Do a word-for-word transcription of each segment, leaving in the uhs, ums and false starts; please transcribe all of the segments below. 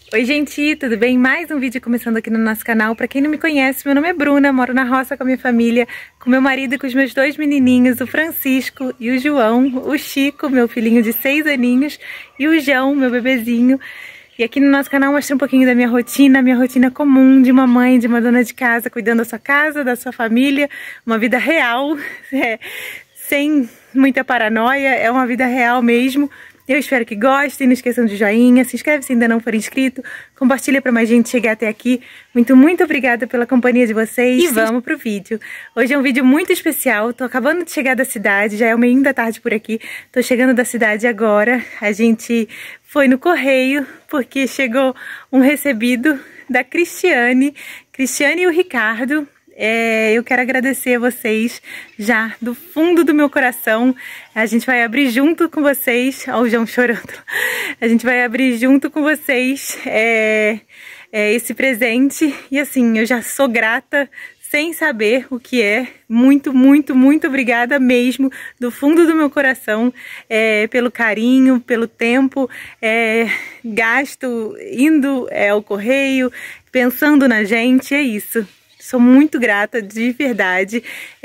Oi gente, tudo bem? Mais um vídeo começando aqui no nosso canal. Pra quem não me conhece, meu nome é Bruna, moro na roça com a minha família, com meu marido e com os meus dois menininhos, o Francisco e o João, o Chico, meu filhinho de seis aninhos, e o João, meu bebezinho. E aqui no nosso canal eu mostro um pouquinho da minha rotina, minha rotina comum de uma mãe, de uma dona de casa, cuidando da sua casa, da sua família, uma vida real, é, sem muita paranoia, é uma vida real mesmo. Eu espero que gostem, não esqueçam de joinha, se inscreve se ainda não for inscrito, compartilha para mais gente chegar até aqui. Muito, muito obrigada pela companhia de vocês e vamos pro vídeo. Hoje é um vídeo muito especial, tô acabando de chegar da cidade, já é o meio da tarde por aqui, tô chegando da cidade agora. A gente foi no correio porque chegou um recebido da Cristiane, Cristiane e o Ricardo. É, eu quero agradecer a vocês já do fundo do meu coração. A gente vai abrir junto com vocês. Olha o João chorando. A gente vai abrir junto com vocês é, é, esse presente. E assim, eu já sou grata sem saber o que é. Muito, muito, muito obrigada mesmo, do fundo do meu coração, é, pelo carinho, pelo tempo é, gasto indo é, ao correio, pensando na gente. É isso. Sou muito grata, de verdade,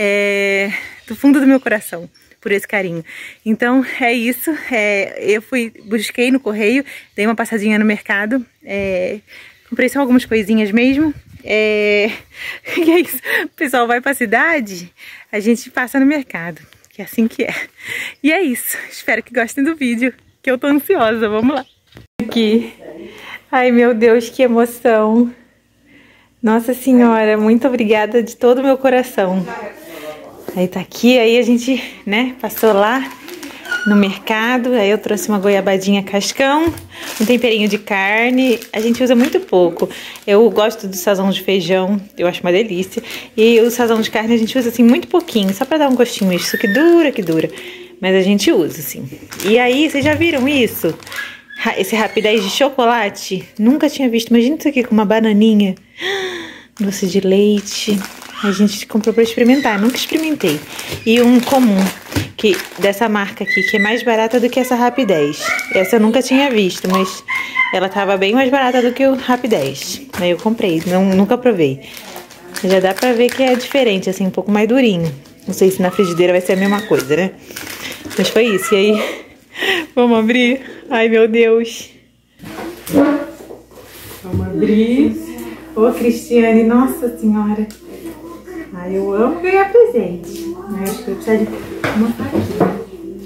é, do fundo do meu coração, por esse carinho. Então, é isso. É, eu fui, busquei no correio, dei uma passadinha no mercado, é, comprei só algumas coisinhas mesmo. É, e é isso. O pessoal vai pra cidade, a gente passa no mercado, que é assim que é. E é isso. Espero que gostem do vídeo, que eu tô ansiosa. Vamos lá. Aqui. Ai, meu Deus, que emoção. Nossa Senhora, muito obrigada de todo o meu coração. Aí tá aqui, aí a gente, né, passou lá no mercado, aí eu trouxe uma goiabadinha cascão, um temperinho de carne, a gente usa muito pouco. Eu gosto do sazão de feijão, eu acho uma delícia. E o sazão de carne a gente usa assim muito pouquinho, só pra dar um gostinho, isso que dura, que dura. Mas a gente usa, assim. E aí, vocês já viram isso? Esse rapidez de chocolate, nunca tinha visto. Imagina isso aqui com uma bananinha, doce de leite. A gente comprou para experimentar, nunca experimentei. E um comum, que dessa marca aqui, que é mais barata do que essa rapidez. Essa eu nunca tinha visto, mas ela tava bem mais barata do que o rapidez. Aí eu comprei, não, nunca provei. Já dá pra ver que é diferente, assim, um pouco mais durinho. Não sei se na frigideira vai ser a mesma coisa, né? Mas foi isso, e aí... Vamos abrir? Ai, meu Deus. Vamos abrir. Ô, Cristiane, nossa senhora. Ai, eu amo ganhar presente. Eu acho que eu preciso de uma faquinha.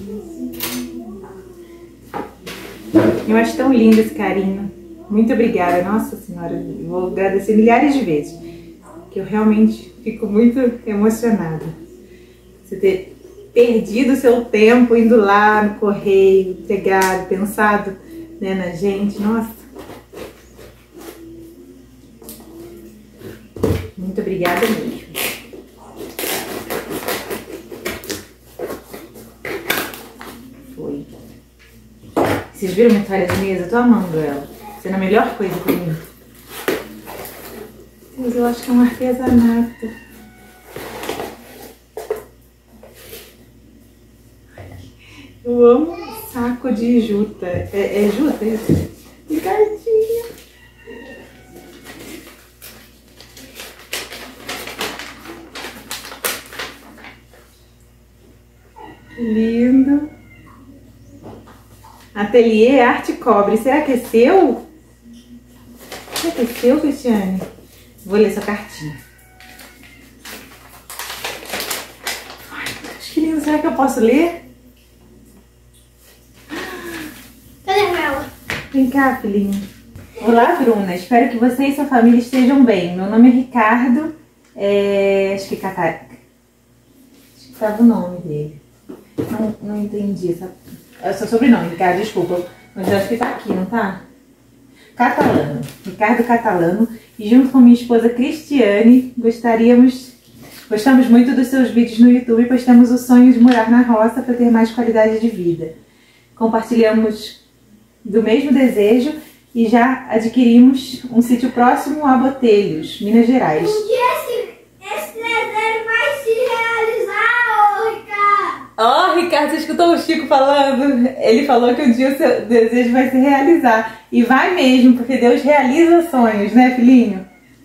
Eu acho tão lindo esse carinho. Muito obrigada, nossa senhora. Eu vou agradecer milhares de vezes. Que eu realmente fico muito emocionada. Você ter... perdido o seu tempo indo lá no correio, pegado, pensado, né, na gente. Nossa. Muito obrigada mesmo. Foi. Vocês viram minha toalha de mesa? Eu tô amando ela. Sendo a melhor coisa pra mim. Mas eu acho que é um artesanato. Eu amo saco de juta. É, é juta isso? Ricardinho. Lindo. Ateliê Arte Cobre. Será que é seu? Será que é seu, Cristiane? Vou ler sua cartinha. Ai, que lindo. Será que eu posso ler? Vem cá, filhinho. Olá, Bruna. Espero que você e sua família estejam bem. Meu nome é Ricardo. É... Acho que Catar... Acho que estava o nome dele. Não, não entendi. Essa... É o seu sobrenome, Ricardo, desculpa. Mas eu acho que tá aqui, não tá? Catalano. Ricardo Catalano. E junto com minha esposa Cristiane, gostaríamos... Gostamos muito dos seus vídeos no YouTube, pois temos o sonho de morar na roça para ter mais qualidade de vida. Compartilhamos do mesmo desejo e já adquirimos um sítio próximo a Botelhos, Minas Gerais. Um dia esse, esse desejo vai se realizar, ô Ricardo! Ó, oh, Ricardo, você escutou o Chico falando? Ele falou que um dia o seu desejo vai se realizar. E vai mesmo, porque Deus realiza sonhos, né, filhinho?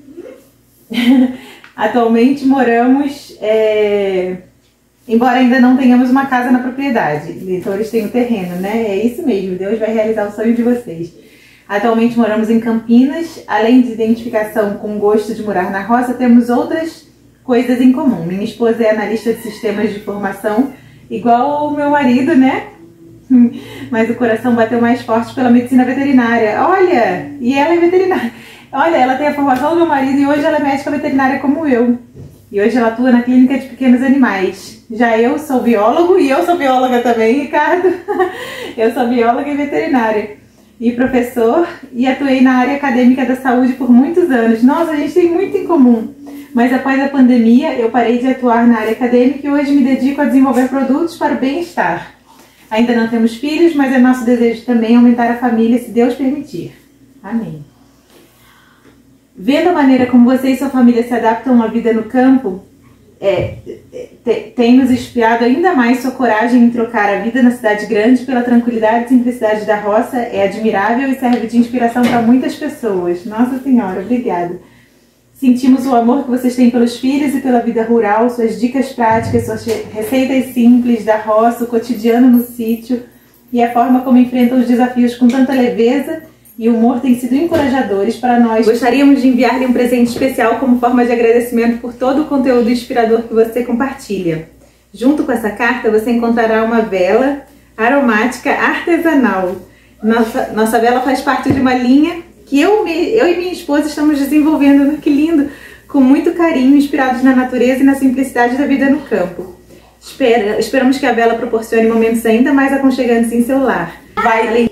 Atualmente moramos, é... embora ainda não tenhamos uma casa na propriedade. Então eles têm o terreno, né? É isso mesmo, Deus vai realizar o sonho de vocês. Atualmente moramos em Campinas. Além de identificação com o gosto de morar na roça, temos outras coisas em comum. Minha esposa é analista de sistemas de informação, igual o meu marido, né? Mas o coração bateu mais forte pela medicina veterinária. Olha, e ela é veterinária. Olha, ela tem a formação do meu marido e hoje ela é médica veterinária como eu. E hoje ela atua na clínica de pequenos animais. Já eu sou biólogo e eu sou bióloga também, Ricardo. Eu sou bióloga e veterinária. E professor, e atuei na área acadêmica da saúde por muitos anos. Nossa, a gente tem muito em comum. Mas após a pandemia, eu parei de atuar na área acadêmica e hoje me dedico a desenvolver produtos para o bem-estar. Ainda não temos filhos, mas é nosso desejo também aumentar a família, se Deus permitir. Amém. Vendo a maneira como você e sua família se adaptam à vida no campo, é, te, tem nos inspirado ainda mais sua coragem em trocar a vida na cidade grande pela tranquilidade e simplicidade da roça. É admirável e serve de inspiração para muitas pessoas. Nossa Senhora, obrigada. Sentimos o amor que vocês têm pelos filhos e pela vida rural, suas dicas práticas, suas receitas simples da roça, o cotidiano no sítio e a forma como enfrentam os desafios com tanta leveza e humor têm sido encorajadores para nós. Gostaríamos de enviar-lhe um presente especial como forma de agradecimento por todo o conteúdo inspirador que você compartilha. Junto com essa carta você encontrará uma vela aromática artesanal. Nossa, nossa vela faz parte de uma linha que eu, eu e minha esposa estamos desenvolvendo, né? Que lindo, com muito carinho, inspirados na natureza e na simplicidade da vida no campo. Espera, esperamos que a vela proporcione momentos ainda mais aconchegantes em seu lar. Vai,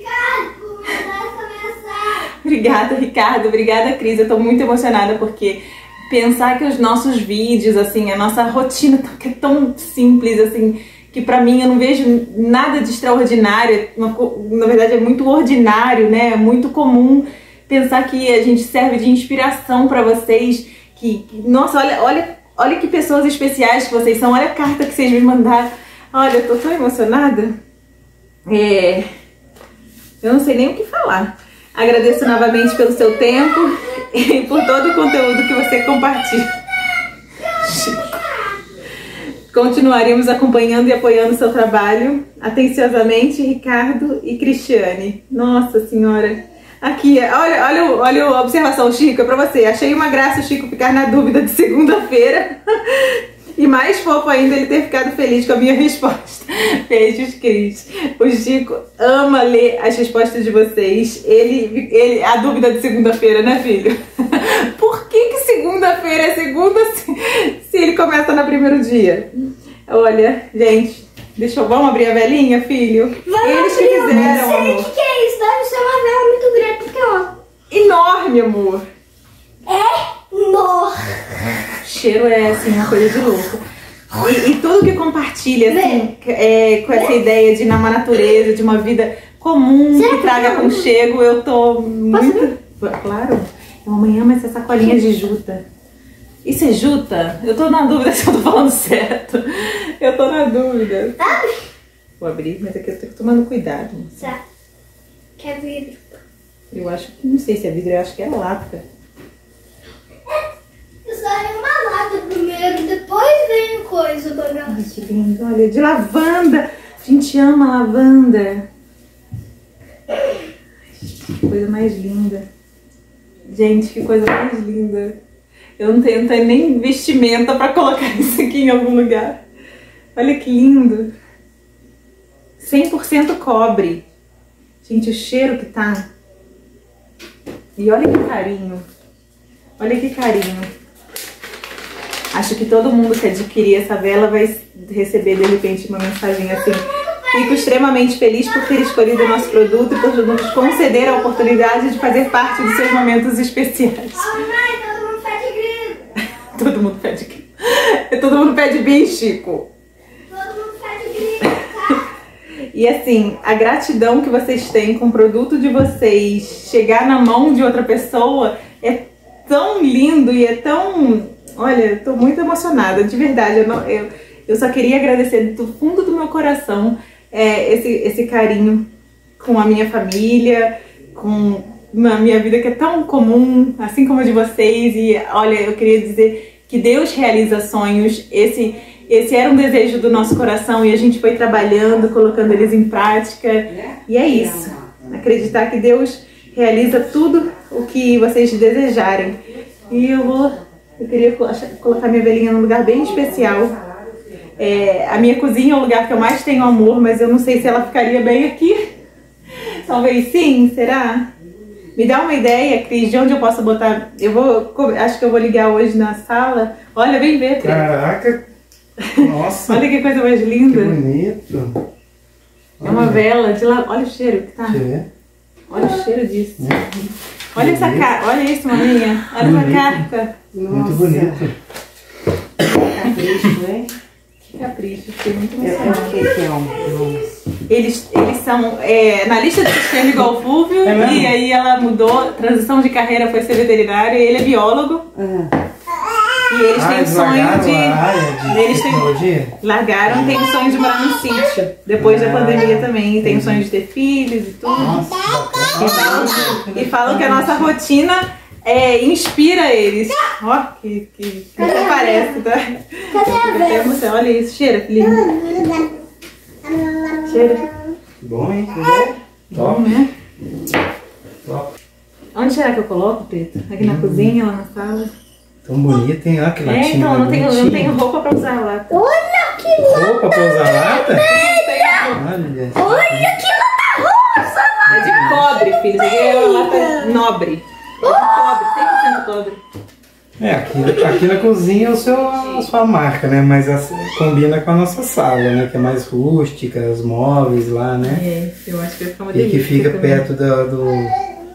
Obrigada, Ricardo. Obrigada, Cris. Eu tô muito emocionada porque pensar que os nossos vídeos, assim, a nossa rotina que é tão simples, assim, que pra mim eu não vejo nada de extraordinário, na verdade é muito ordinário, né? É muito comum pensar que a gente serve de inspiração pra vocês, que, nossa, olha, olha, olha que pessoas especiais que vocês são, olha a carta que vocês me mandaram. Olha, eu tô tão emocionada. É... Eu não sei nem o que falar. Agradeço novamente pelo seu tempo e por todo o conteúdo que você compartilha. Continuaremos acompanhando e apoiando o seu trabalho. Atenciosamente, Ricardo e Cristiane. Nossa Senhora. Aqui, olha, olha, olha a observação, Chico, é pra você. Achei uma graça o Chico ficar na dúvida de segunda-feira. E mais fofo ainda ele ter ficado feliz com a minha resposta. Beijos, Cris. O Chico ama ler as respostas de vocês. Ele, ele, a dúvida de segunda-feira, né, filho? Por que que segunda-feira é segunda se, se ele começa no primeiro dia? Olha, gente, deixa eu... Vamos abrir a velinha, filho? Vamos Eles abrir, que fizeram, eu não sei o que, que é isso. Deve ser uma vela muito grande, porque, ó... Enorme, amor. É enorme. Cheiro é, assim, uma coisa de louco. E, e tudo que compartilha, assim, é, com essa ideia de ir na natureza, de uma vida comum, que traga aconchego, eu tô muito... Claro. Amanhã vai ser sacolinha de juta. Isso é juta? Eu tô na dúvida se eu tô falando certo. Eu tô na dúvida. Vou abrir, mas aqui eu tô tomando cuidado. Tá. Que é vidro. Eu acho que... Não sei se é vidro, eu acho que é lata. Sai uma lata primeiro, depois vem coisa, bagaço. Ai, que lindo. Olha, de lavanda. A gente ama lavanda. Que coisa mais linda. Gente, que coisa mais linda. Eu não tenho, não tenho nem vestimenta pra colocar isso aqui em algum lugar. Olha que lindo. cem por cento cobre. Gente, o cheiro que tá. E olha que carinho. Olha que carinho. Acho que todo mundo que adquirir essa vela vai receber de repente uma mensagem assim. Fico extremamente feliz por ter escolhido o nosso produto e por nos conceder a oportunidade de fazer parte dos seus momentos especiais. Oh, mãe, todo mundo pede grito. Todo mundo pede grito. Todo mundo pede bem, Chico. Todo mundo pede grito, tá? E assim, a gratidão que vocês têm com o produto de vocês chegar na mão de outra pessoa é tão lindo e é tão... Olha, eu tô muito emocionada, de verdade. Eu, não, eu, eu só queria agradecer do fundo do meu coração é, esse, esse carinho com a minha família, com a minha vida que é tão comum, assim como a de vocês. E olha, eu queria dizer que Deus realiza sonhos. Esse, esse era um desejo do nosso coração e a gente foi trabalhando, colocando eles em prática. E é isso, acreditar que Deus realiza tudo o que vocês desejarem. E eu vou, eu queria colocar minha velhinha num lugar bem especial. É, a minha cozinha é o lugar que eu mais tenho amor, mas eu não sei se ela ficaria bem aqui. Talvez sim, será? Me dá uma ideia, Cris, de onde eu posso botar? Eu vou, acho que eu vou ligar hoje na sala. Olha, vem ver, Cris. Caraca! Nossa! Olha que coisa mais linda. Que bonito! É uma vela de lá. Olha o cheiro que tá. Que? Olha o cheiro disso. Hum. Olha essa carta. Olha isso, maminha. Olha bonito. Essa carta. Muito Nossa. Bonito. Capricho, hein? Que capricho. Fiquei muito emocionada. Eles, eles são é, na lista de sistema igual o Fúvio, é e aí ela mudou, transição de carreira, foi ser veterinária, ele é biólogo. Uhum. E eles ah, têm o sonho de. de eles têm, largaram, tem o sonho de morar num sítio. Depois ah. da pandemia também. E tem o sonho de ter filhos e tudo. Nossa, e, falam, e falam que a nossa rotina é, inspira eles. Ó, oh, que, que, que até parece, tá? Cadê a Olha isso, cheira, que lindo. Cheira. Bom, hein? Bom, né? Top. Onde será que eu coloco, Preto? Aqui na hum. cozinha, lá na sala? Tão bonito, hein? Olha que latinha. É, então, não tenho, não tenho roupa pra usar lata. Olha que lata! Roupa pra usar lata? Olha! Olha que lata rosa! É de cobre, filho. Isso aqui é uma lata nobre. É de cobre, cem por cento cobre. É, aqui, aqui na cozinha é o seu, a sua marca, né? Mas assim, combina com a nossa sala, né? Que é mais rústica, os móveis lá, né? É, eu acho que vai ficar uma delícia. E que fica também. perto do, do,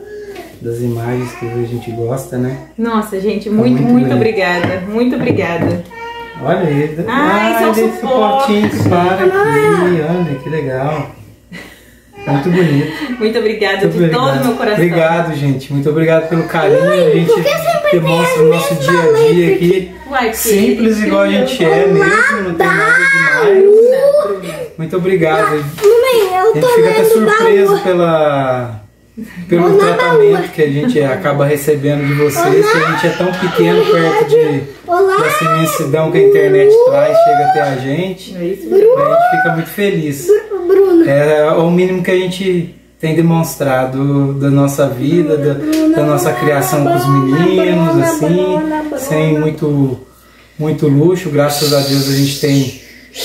das imagens que a gente gosta, né? Nossa, gente, muito, muito, muito obrigada. Muito obrigada. Olha aí. Ai, ah, esse suportinho que para aqui. Olha, que legal. Muito bonito. Muito obrigada Muito de obrigado. todo o meu coração. Obrigado, gente. Muito obrigado pelo carinho. Mãe, a gente demonstra o nosso dia a dia aqui. Uai, simples, igual a gente é mesmo. Não tem nada demais. Muito obrigado. Mãe, eu a gente fica até surpreso pela, pelo tratamento que a gente acaba recebendo de vocês. Que a gente é tão pequeno perto de, dessa imensidão que a internet traz, chega até a gente. A gente fica muito feliz. É o mínimo que a gente tem demonstrado da nossa vida, da, da nossa criação com os meninos, assim, sem muito, muito luxo. Graças a Deus a gente tem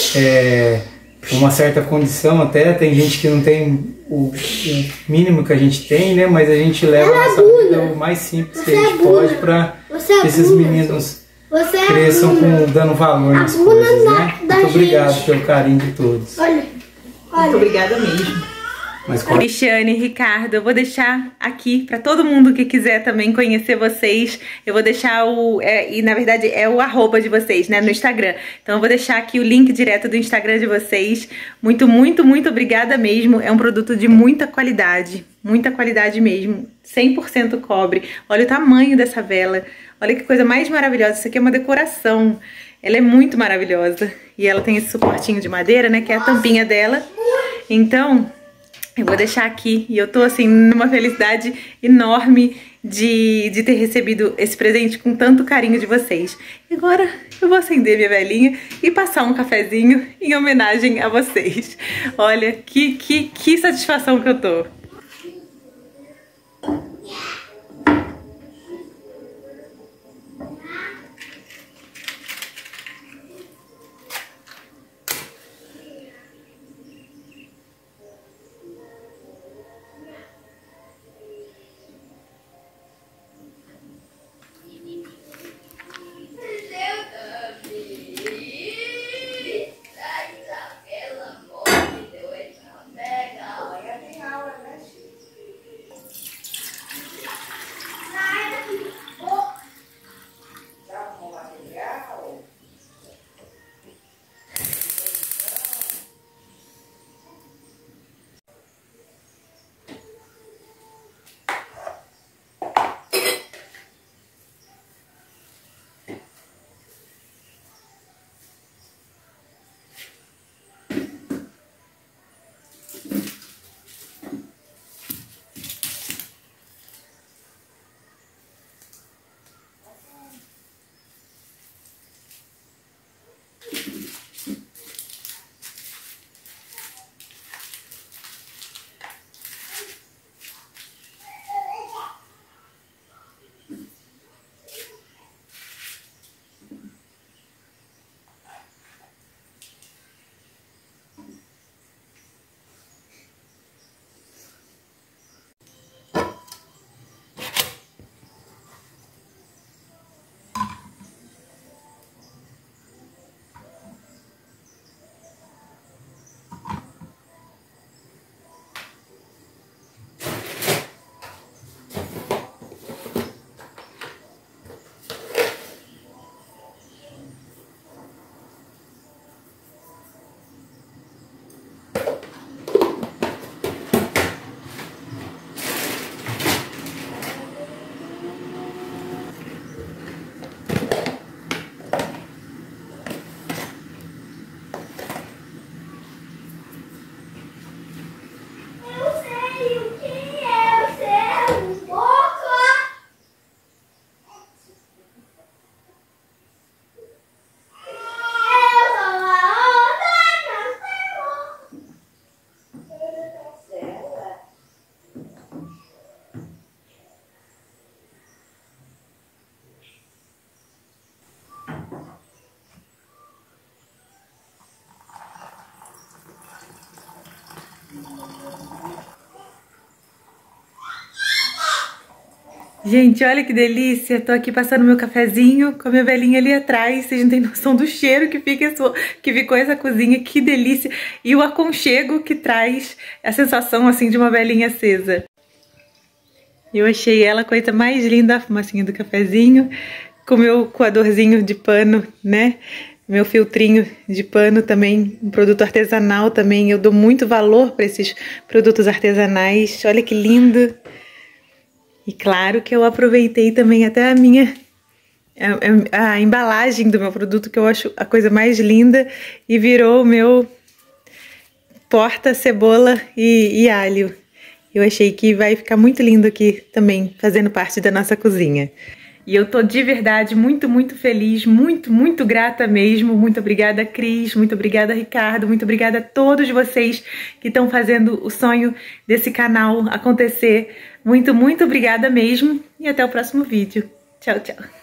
é, uma certa condição até. Tem gente que não tem o, o mínimo que a gente tem, né? Mas a gente leva a nossa vida o mais simples que a gente pode para esses meninos cresçam com, dando valor nas coisas, né? Muito obrigado pelo carinho de todos. Muito obrigada mesmo. Mas qual... Cristiane, Ricardo, eu vou deixar aqui para todo mundo que quiser também conhecer vocês. Eu vou deixar o... É, e na verdade é o arroba de vocês, né? No Instagram. Então eu vou deixar aqui o link direto do Instagram de vocês. Muito, muito, muito obrigada mesmo. É um produto de muita qualidade. Muita qualidade mesmo. cem por cento cobre. Olha o tamanho dessa vela. Olha que coisa mais maravilhosa. Isso aqui é uma decoração. Ela é muito maravilhosa. E ela tem esse suportinho de madeira, né? Que é a tampinha dela. Então, eu vou deixar aqui. E eu tô, assim, numa felicidade enorme de, de ter recebido esse presente com tanto carinho de vocês. E agora eu vou acender minha velinha e passar um cafezinho em homenagem a vocês. Olha, que, que, que satisfação que eu tô. Gente, olha que delícia, tô aqui passando meu cafezinho com a minha velhinha ali atrás, vocês não têm noção do cheiro que, fica, que ficou essa cozinha, que delícia, e o aconchego que traz a sensação assim de uma velhinha acesa. Eu achei ela a coisa mais linda, a fumacinha do cafezinho, com o meu coadorzinho de pano, né, meu filtrinho de pano também, um produto artesanal também, eu dou muito valor para esses produtos artesanais, olha que lindo. E claro que eu aproveitei também até a minha, a, a, a embalagem do meu produto, que eu acho a coisa mais linda, e virou o meu porta cebola e, e alho. Eu achei que vai ficar muito lindo aqui também, fazendo parte da nossa cozinha. E eu tô de verdade muito, muito feliz, muito, muito grata mesmo. Muito obrigada, Cris, muito obrigada, Ricardo, muito obrigada a todos vocês que estão fazendo o sonho desse canal acontecer. Muito, muito obrigada mesmo e até o próximo vídeo. Tchau, tchau.